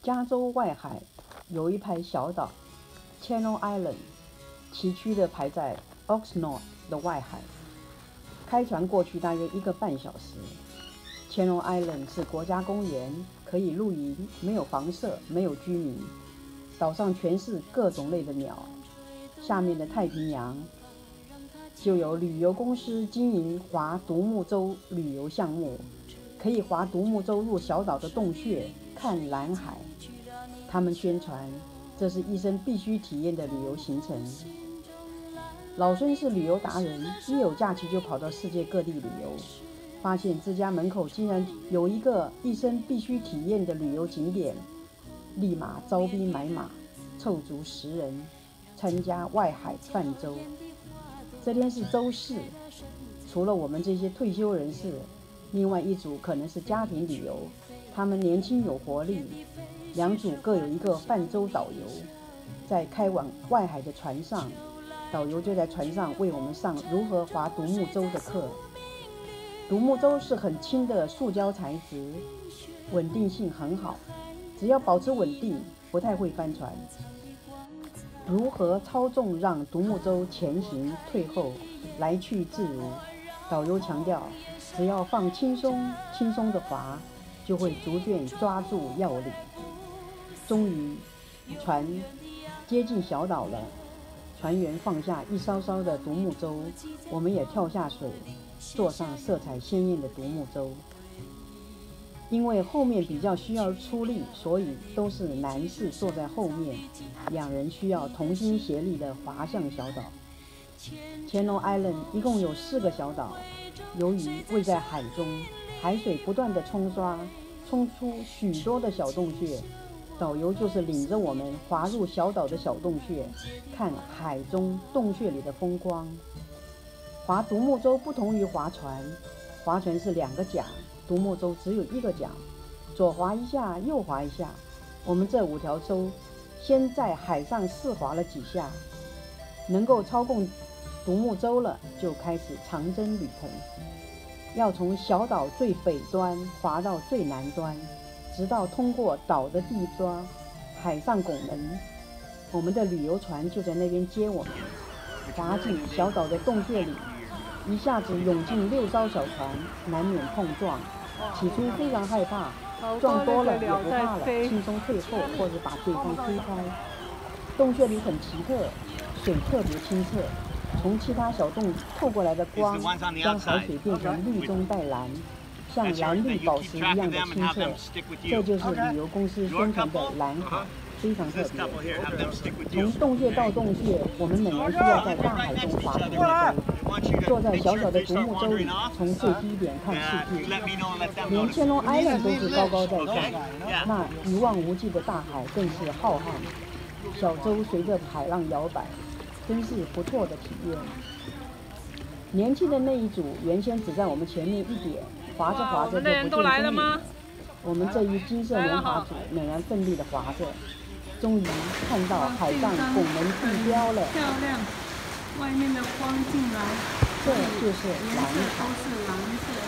加州外海有一排小岛 Channel Island， 崎岖地排在 Oxnard 的外海，开船过去大约1个半小时。Channel Island 是国家公园，可以露营，没有房舍，没有居民，岛上全是各种类的鸟。下面的太平洋就有旅游公司经营划独木舟旅游项目，可以划独木舟入小岛的洞穴看蓝海。他们宣传这是一生必须体验的旅游行程。老孙是旅游达人，一有假期就跑到世界各地旅游，发现自家门口竟然有一个一生必须体验的旅游景点，立马招兵买马，凑足10人参加外海泛舟。这天是周四，除了我们这些退休人士，另外一组可能是家庭旅游，他们年轻有活力，2组各有一个泛舟导游。在开往外海的船上，导游就在船上为我们上如何划独木舟的课。独木舟是很轻的塑胶材质，稳定性很好，只要保持稳定，不太会翻船。如何操纵让独木舟前行退后，来去自如？导游强调，只要放轻松的划，就会逐渐抓住要领。终于，船接近小岛了，船员放下一艘艘的独木舟，我们也跳下水，坐上色彩鲜艳的独木舟。因为后面比较需要出力，所以都是男士坐在后面，2人需要同心协力地划向小岛。Channel Island 一共有4个小岛，由于位在海中，海水不断地冲出许多的小洞穴，导游就是领着我们划入小岛的小洞穴，看海中洞穴里的风光。划独木舟不同于划船，划船是2个桨，独木舟只有1个桨，左划一下，右划一下。我们这5条舟先在海上试划了几下，能够操控独木舟了，就开始长征旅程，要从小岛最北端划到最南端，直到通过岛的地端海上拱门。我们的旅游船就在那边接我们，划进小岛的洞穴里，一下子涌进6艘小船，难免碰撞。起初非常害怕，撞多了也不怕了，轻松退后或者把对方推开。洞穴里很奇特，水特别清澈，从其他小洞透过来的光将海水变成绿中带蓝，像蓝绿宝石一样的清澈。这就是旅游公司宣传的蓝海，非常特别。从洞穴到洞穴，我们仍然需要在大海中划独木舟，坐在小小的独木舟里，从最低点看世界。连Channel Island都是高高在上，那一望无际的大海更是浩瀚。小舟随着海浪摇摆，真是不错的体验。年轻的那一组原先只在我们前面一点，划着划着就不见踪影了。我们这一金色轮滑组仍然奋力地划着，终于看到海上拱门地标了。 漂亮，外面的光进来， 这就是蓝海。 都是蓝色。